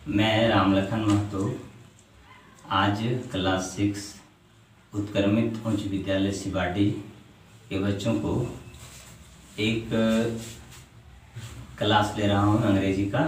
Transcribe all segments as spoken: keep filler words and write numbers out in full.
मैं रामलखन महतो आज class six उत्क्रमित उच्च विद्यालय सिवाडी के बच्चों को एक क्लास ले रहा हूँ अंग्रेजी का।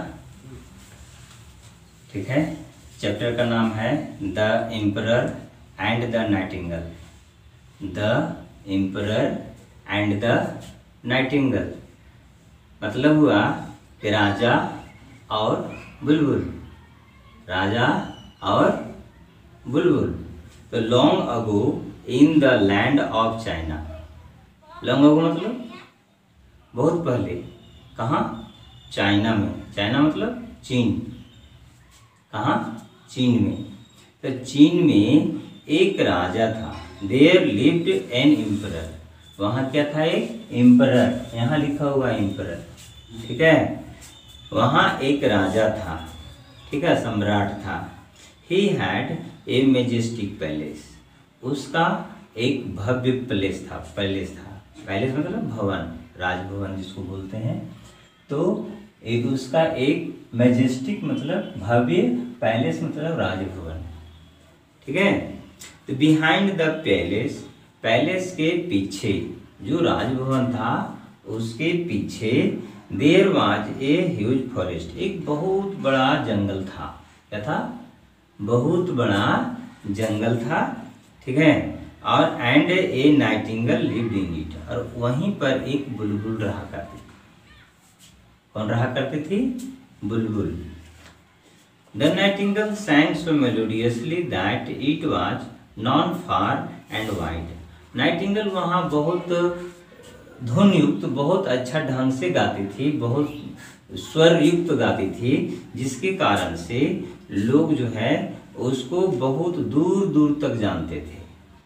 ठीक है, चैप्टर का नाम है the emperor and the nightingale. The emperor and the nightingale मतलब हुआ कि राजा और बुलबुल, राजा और बुलबुल। तो long ago in the land of China, long ago मतलब बहुत पहले, कहाँ? चाइना में। चाइना मतलब चीन, कहाँ? चीन में। तो चीन में एक राजा था। देयर लिव्ड एन एम्परर, वहाँ क्या था? एक एम्परर, यहाँ लिखा हुआ एम्परर। ठीक है, वहाँ एक राजा था, ठीक है, सम्राट था। He had a majestic palace, उसका एक भव्य पैलेस था। पैलेस था, पैलेस मतलब भवन, राजभवन जिसको बोलते हैं। तो एक उसका एक मेजेस्टिक मतलब भव्य, पैलेस मतलब राजभवन। ठीक है, तो बिहाइंड द पैलेस, पैलेस के पीछे जो राजभवन था उसके पीछे there was a huge forest, एक बहुत बड़ा जंगल था। क्या था? बहुत बड़ा जंगल था। ठीक है, और and a nightingale lived in it, और वहीं पर एक बुलबुल रहा करती थी। कौन रहा करती थी? बुलबुल। The nightingale sang so melodiously that it was non far and wide. Nightingale वहाँ बहुत धुन युक्त, बहुत अच्छा ढंग से गाती थी, बहुत स्वर युक्त गाती थी, जिसके कारण से लोग जो है उसको बहुत दूर दूर तक जानते थे।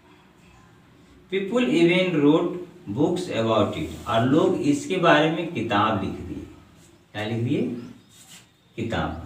People even wrote books about it, और लोग इसके बारे में किताब लिख दिए। क्या लिख दिए? किताब।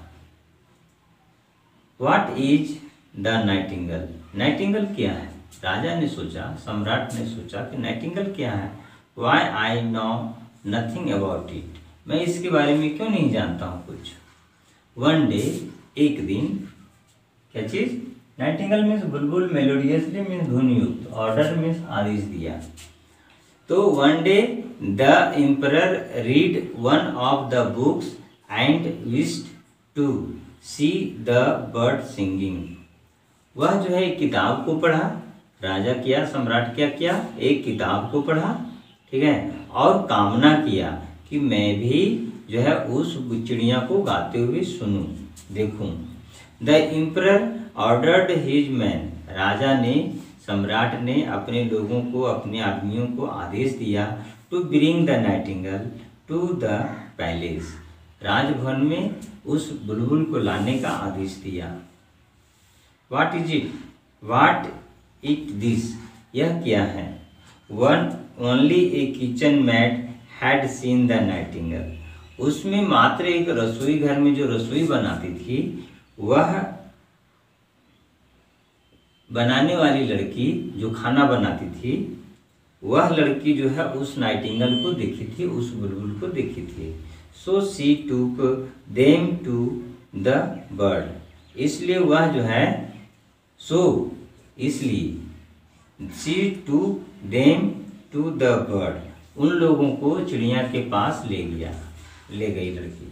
What is the nightingale, nightingale क्या है? राजा ने सोचा, सम्राट ने सोचा कि नाइटिंगेल क्या है। Why I know nothing about it, मैं इसके बारे में क्यों नहीं जानता हूँ कुछ। One day, एक दिन, क्या चीज? नाइटिंगेल मीन्स बुलबुल, मेलोडियसली मीन्स धुन युक्त, ऑर्डर मीन्स आदेश दिया। तो one day the emperor read one of the books and wished to see the bird singing, वह जो है किताब को पढ़ा। राजा किया, सम्राट क्या किया? एक किताब को पढ़ा, ठीक है, और कामना किया कि मैं भी जो है उस चिड़िया को गाते हुए सुनूं, देखूं। The emperor ordered his man, राजा ने, सम्राट ने अपने लोगों को, अपने आदमियों को आदेश दिया to bring the nightingale to the palace, राजभवन में उस बुलबुल को लाने का आदेश दिया। What is it, what it this, यह क्या है? One only a kitchen maid had seen the nightingale, उसमें मात्र एक रसोई घर में जो रसोई बनाती थी, वह बनाने वाली लड़की जो खाना बनाती थी, वह लड़की जो है उस नाइटिंगेल को देखी थी, उस बुलबुल को देखी थी। सो सी टूक देम टू द बर्ड, इसलिए वह जो है, सो इसलिए, सी टूक देम टू द बर्ड, उन लोगों को चिड़िया के पास ले गया, ले गई लड़की।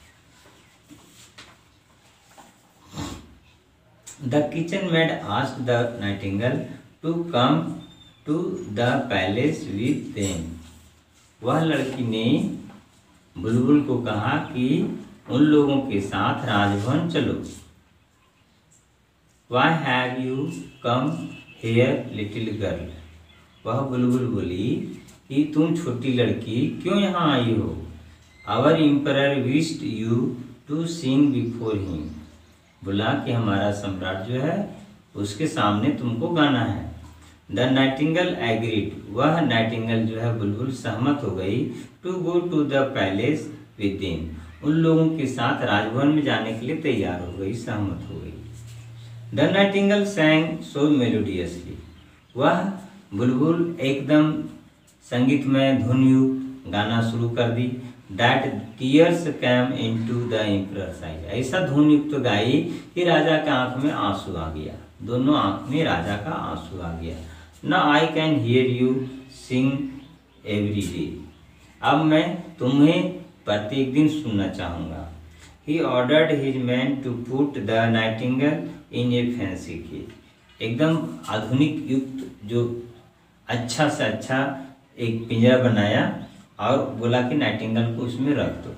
The kitchen maid asked the nightingale to come to the palace with them, वह लड़की ने बुलबुल को कहा कि उन लोगों के साथ राजभवन चलो। Why have you come here little girl, वह बुलबुल बोली कि तुम छोटी लड़की क्यों यहाँ आई हो। Our emperor wished you to sing before him, बोला कि हमारा सम्राट जो है उसके सामने तुमको गाना है। द नाइटिंगेल एग्रीड, वह नाइटिंगेल जो है बुलबुल सहमत हो गई। To go to the palace with them, उन लोगों के साथ राजभवन में जाने के लिए तैयार हो गई, सहमत हो गई। The nightingale sang so melodiously, वह बुलबुल एकदम संगीतमय धुन युक्त गाना शुरू कर दी। That tears came into the emperor's eyes. ऐसा धुन युक्त गाई कि राजा के आंख में आंसू आ गया, दोनों आंख में राजा का आंसू आ गया। ना I can hear you sing every day. अब मैं तुम्हें प्रत्येक दिन सुनना चाहूँगा। He ordered his man to put the nightingale in a fancy cage. एकदम आधुनिक युक्त जो अच्छा से अच्छा एक पिंजरा बनाया और बोला कि नाइटिंगेल को उसमें रख दो।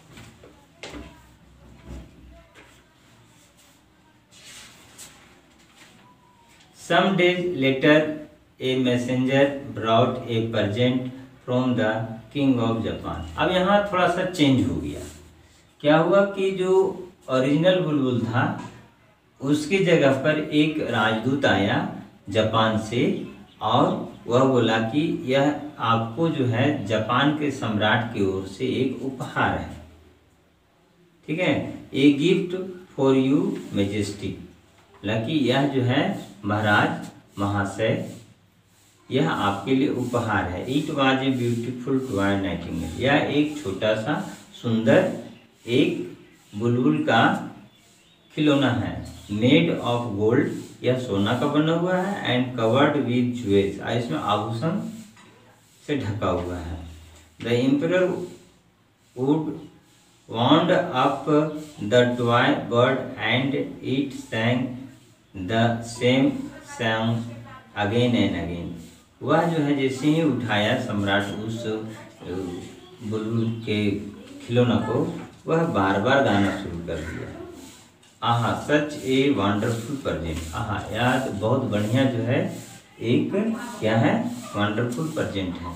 Some days later a messenger brought a present from the king of Japan. अब यहाँ थोड़ा सा चेंज हो गया। क्या हुआ कि जो ओरिजिनल बुलबुल था उसकी जगह पर एक राजदूत आया जापान से और वह बोला कि यह आपको जो है जापान के सम्राट की ओर से एक उपहार है, ठीक है, a gift for you majesty. लकी यह जो है महाराज महाशय यह आपके लिए उपहार है। It was a beautiful toy nightingale. यह एक छोटा सा सुंदर एक बुलबुल का खिलौना है। मेड ऑफ गोल्ड, यह सोना का बना हुआ है। एंड कवर्ड विद ज्वेल्स, इसमें आभूषण से ढका हुआ है। The emperor would wound up the toy bird and it sang the same song again and again. वह जो है जैसे ही उठाया सम्राट उस बुलबुल के खिलौना को, वह बार बार गाना शुरू कर दिया। आहा सच ए वंडरफुल प्रेजेंट। आहा याद बहुत बढ़िया जो है एक क्या है वंडरफुल प्रेजेंट है।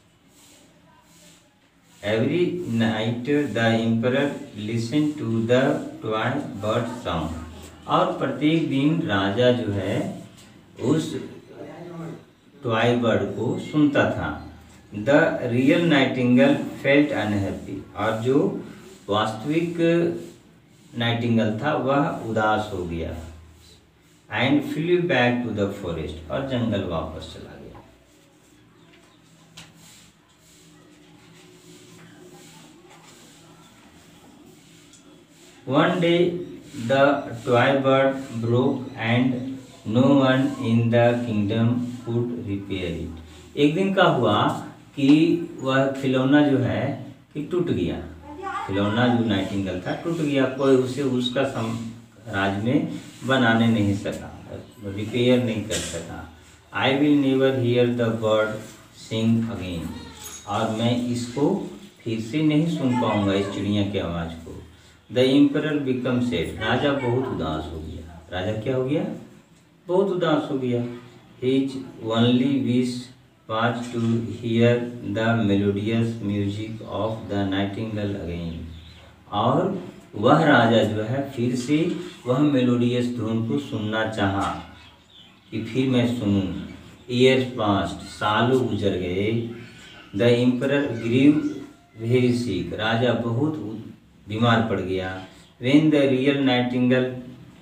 Every night the emperor listen to the toy bird song. और प्रत्येक दिन राजा जो है उस टॉय बर्ड को सुनता था। The real nightingale felt unhappy. और जो वास्तविक नाइटिंगेल था वह उदास हो गया। And flew back to the forest, और जंगल वापस चला गया। One day the toy bird broke and no one in the kingdom could repair it. एक दिन का हुआ कि वह खिलौना जो है कि टूट गया। खिलौना जो नाइटिंगेल था टूट गया, कोई उसे उसका सम राज में बनाने नहीं सका, रिपेयर नहीं कर सका। I will never hear the bird sing again. और मैं इसको फिर से नहीं सुन पाऊंगा इस चिड़िया की आवाज़ को। The emperor become sad. राजा बहुत उदास हो गया। राजा क्या हो गया? बहुत उदास हो गया। His only wish was to hear the melodious music of the nightingale again। और वह राजा जो है फिर से वह मेलोडियस धुन को सुनना चाहा कि फिर मैं सुनूं। ईयर्स पास्ट, सालों गुजर गए। The emperor grew very sick. राजा बहुत बीमार पड़ गया। When the real nightingale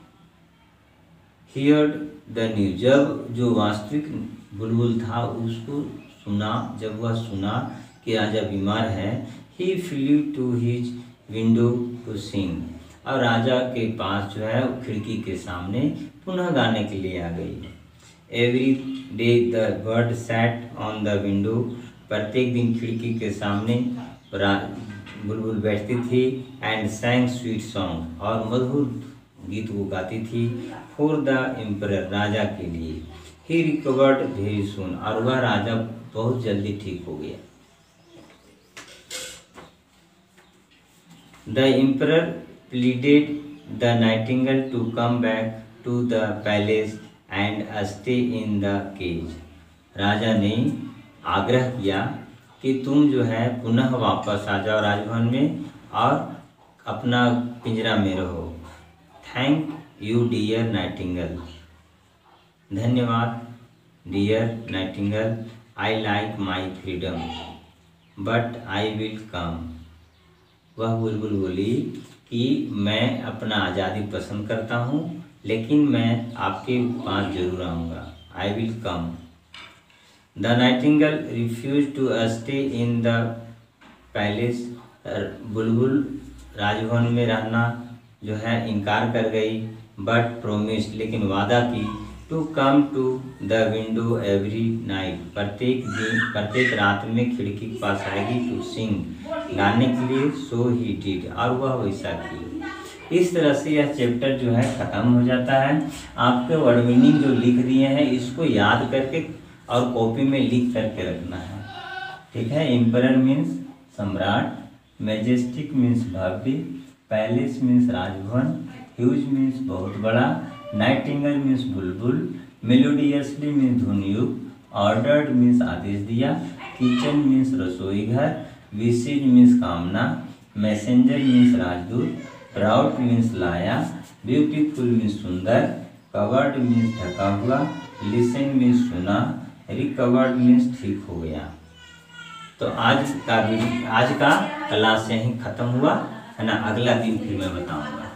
heard the news. जब जो वास्तविक बुलबुल था उसको सुना, जब वह सुना कि राजा बीमार है, he flew to his window to sing. और राजा के पास जो है खिड़की के सामने पुनः गाने के लिए आ गई। Every day the bird sat on the window. प्रत्येक दिन खिड़की के सामने बुलबुल बैठती थी। एंड सैंग स्वीट सॉन्ग, और मधुर गीत वो गाती थी। फॉर द एम्परर, राजा के लिए। ही रिकवर्ड वेरी सून, और वह राजा बहुत जल्दी ठीक हो गया। The emperor pleaded the nightingale to come back to the palace and stay in the cage. राजा ने आग्रह किया कि तुम जो है पुनः वापस आ जाओ राजभवन में और अपना पिंजरा में रहो। Thank you dear nightingale. धन्यवाद dear nightingale. I like my freedom but I will come. वह बुलबुल बोली कि मैं अपना आज़ादी पसंद करता हूँ, लेकिन मैं आपके पास जरूर आऊँगा। I will come. The nightingale refuse to stay in the palace. बुलबुल राजभवन में रहना जो है इनकार कर गई, बट प्रोमिस्ड लेकिन वादा की, to come to the window every night, प्रत्येक दिन प्रत्येक रात में खिड़की के पास आएगी, टू सिंग गाने के लिए, सो ही डिड और वह वैसा की। इस तरह से यह चैप्टर जो है ख़त्म हो जाता है। आपके वर्ड मीनिंग जो लिख दिए हैं इसको याद करके और कॉपी में लिख करके रखना है, ठीक है। एम्परर मीन्स सम्राट, मैजेस्टिक मीन्स भव्य, पैलेस मीन्स राजभवन, ह्यूज मीन्स बहुत बड़ा, नाइटिंगेल मीन्स बुलबुल, मेलोडियसली मीन्स धुन युक्त, ऑर्डर्ड मीन्स आदेश दिया, किचन मीन्स रसोई घर, विशेज मीन्स कामना, मैसेंजर मीन्स राजदूत, ब्राउट मीन्स लाया, ब्यूटीफुल मीन्स सुंदर, कवर्ड मीन्स ढका हुआ, लिसन मीन्स सुना, रिकवर्ड मीन्स ठीक हो गया। तो आज का आज का क्लास यहीं ख़त्म हुआ है ना। अगला दिन फिर मैं बताऊंगा।